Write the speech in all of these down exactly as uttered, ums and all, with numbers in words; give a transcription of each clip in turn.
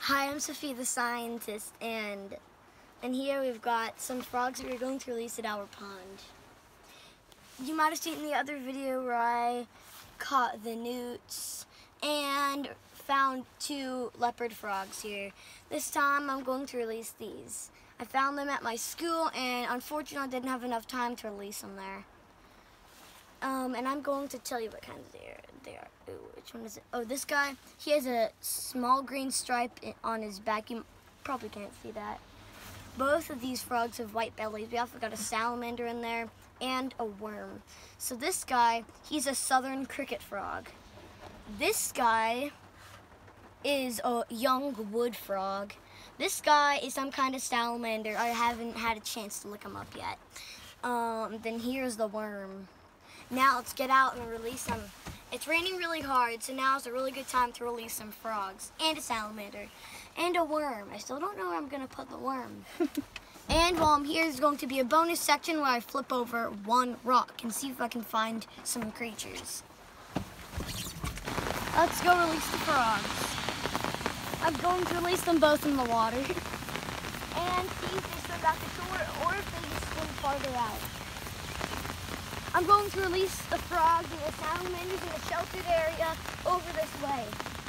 Hi, I'm Sophie the scientist, and and here we've got some frogs that we're going to release at our pond. You might have seen the other video where I caught the newts and found two leopard frogs here. This time I'm going to release these. I found them at my school, and unfortunately I didn't have enough time to release them there. Um, and I'm going to tell you what kinds they are. They are. Ooh, which one is it? Oh, this guy, he has a small green stripe on his back. You probably can't see that. Both of these frogs have white bellies. We also got a salamander in there and a worm. So this guy, he's a southern cricket frog. This guy is a young wood frog. This guy is some kind of salamander. I haven't had a chance to look him up yet. Um, then here's the worm. Now let's get out and release them. It's raining really hard, so now is a really good time to release some frogs and a salamander and a worm. I still don't know where I'm gonna put the worm. And while I'm here, there's going to be a bonus section where I flip over one rock and see if I can find some creatures. Let's go release the frogs. I'm going to release them both in the water and see if they swim back to shore or if they just swim farther out. I'm going to release the frogs and the salamanders in a sheltered area over this way.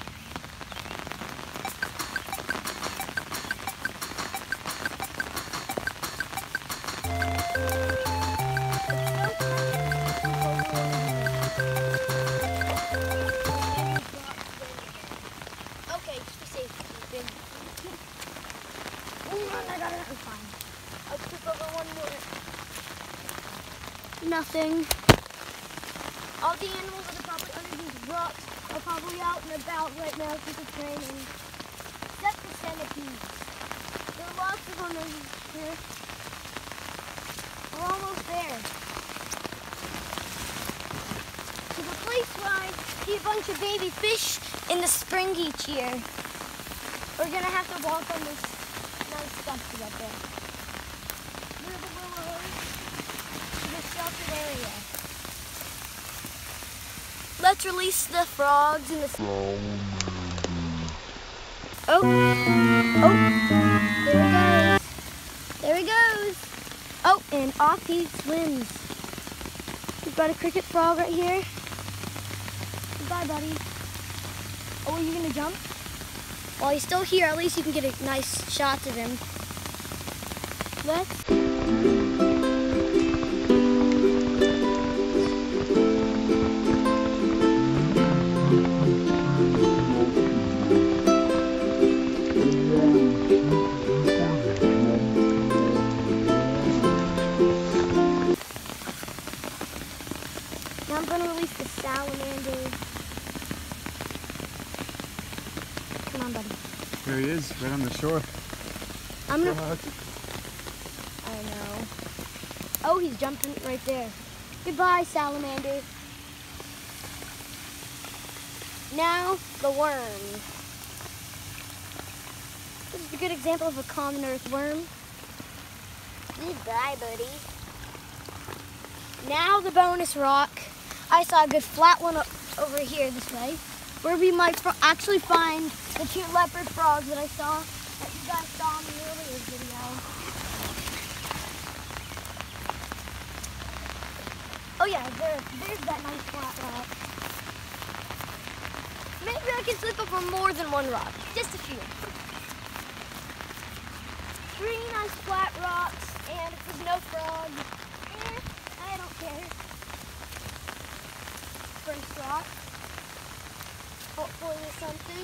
Okay, just be safe. Oh, I got it. I'm fine. I'll flip over one more. Nothing. All the animals that are probably under these rocks are probably out and about right now because it's raining. Except the centipedes. There are lots of them here. We're almost there. To the place where I see a bunch of baby fish in the spring each year. We're gonna have to walk on this nice stuff to get there. Near the willows. Sheltered area. Let's release the frogs in the Oh, oh, there he goes. There he goes. Oh, and off he swims. We've got a cricket frog right here. Goodbye, buddy. Oh, are you gonna jump? While he's still here, at least you can get a nice shot of him. Let's. Now I'm going to release the salamander. Come on, buddy. There he is, right on the shore. I'm going to... I know. Oh, he's jumping right there. Goodbye, salamander. Now, the worm. This is a good example of a common earthworm. Goodbye, buddy. Now the bonus rock. I saw a good flat one over here this way, where we might actually find the two leopard frogs that I saw, that you guys saw in the earlier video. Oh yeah, there, there's that nice flat rock. Maybe I can slip over more than one rock, just a few. Three nice flat rocks, and if there's no frogs, eh, I don't care. First rock. Hopefully there's something.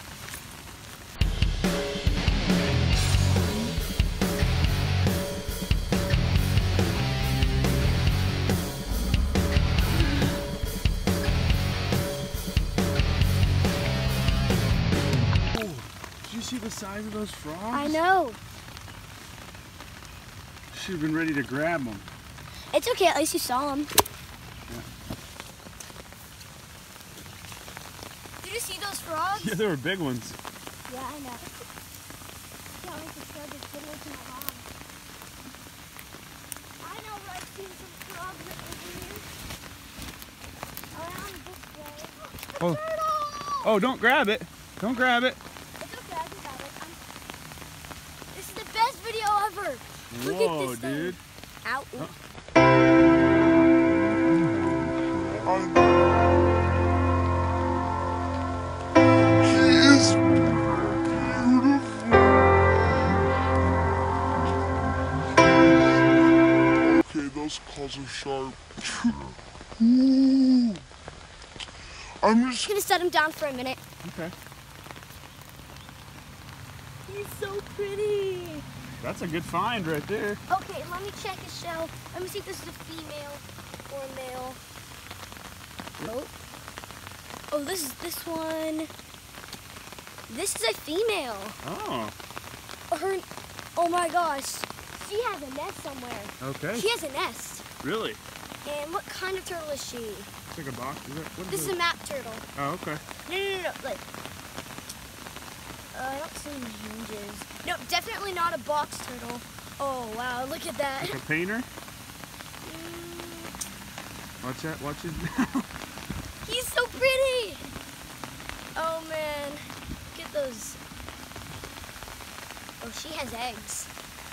Oh, did you see the size of those frogs? I know. Should have been ready to grab them. It's okay, at least you saw them. Yeah. Did you see those frogs? Yeah, they were big ones. Yeah, I know. Can't wait to show this video to my mom. I know where I've seen some frogs right over here. Around this way. Oh. Turtle! Oh, don't grab it. Don't grab it. It's okay, I can grab it. forever. Look Whoa, at this thing. dude. Ow. Huh? He is beautiful. Okay, those claws are sharp. Ooh. I'm just I'm gonna set him down for a minute. Okay. He's so pretty. That's a good find right there. Okay, let me check his shell. Let me see if this is a female or a male. Oh. Oh, this is this one. This is a female. Oh, Her, oh my gosh. She has a nest somewhere. okay. She has a nest. Really? And what kind of turtle is she? It's like a box. Is it? What This is it? a map turtle. Oh, okay. No, no, no, no. Like, uh, I don't see any hinges. No, definitely not a box turtle. Oh, wow. Look at that. Like a painter? Mm, Watch that. Watch his mouth. he's so pretty. Oh, man. Look at those. Oh, she has eggs.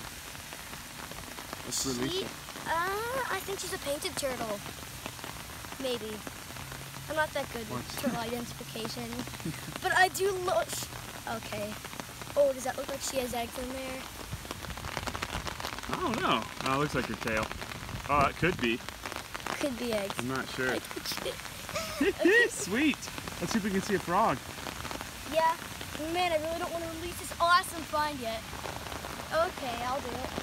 Let's release She, it. uh, I think she's a painted turtle. Maybe. I'm not that good with Watch. turtle identification. But I do look. Okay. Oh, does that look like she has eggs in there? I don't know. Oh, it looks like her tail. Oh, it could be. Could be eggs. I'm not sure. Okay. Sweet. Let's see if we can see a frog. Yeah. Man, I really don't want to release this awesome find yet. Okay, I'll do it.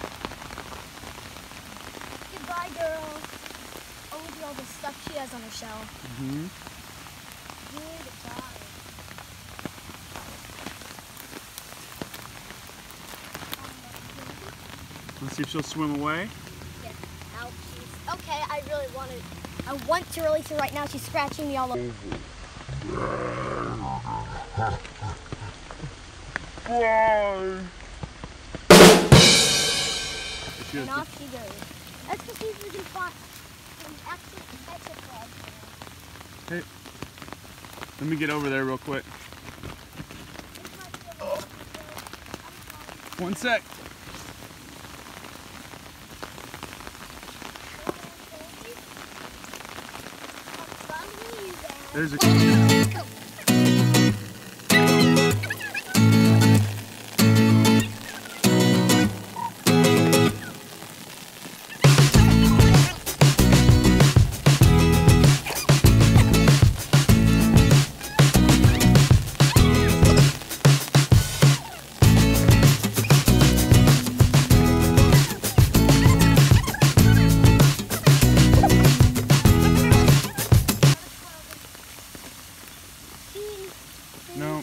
Goodbye, girl. Oh, look at all the stuff she has on her shell. Mm-hmm. Goodbye. Let's see if she'll swim away. Yeah. Ow, jeez. Okay, I really want to. I want to release her right now. She's scratching me all over. Bye. She And has off she goes. Let's go see if we can find some actual catch a frog. to- Hey, let me get over there real quick. One sec. There's a. No.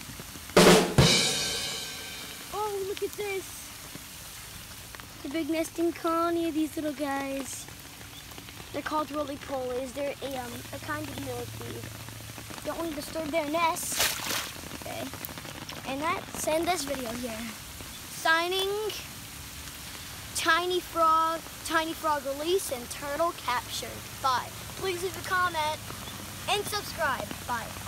Oh, look at this. The big nesting colony of these little guys. They're called roly-polies. They're a, um, a kind of millipede. Don't want to disturb their nest. Okay. And that's end this video here. Signing, Tiny Frog, Tiny Frog release, and Turtle captured. Bye. Please leave a comment and subscribe. Bye.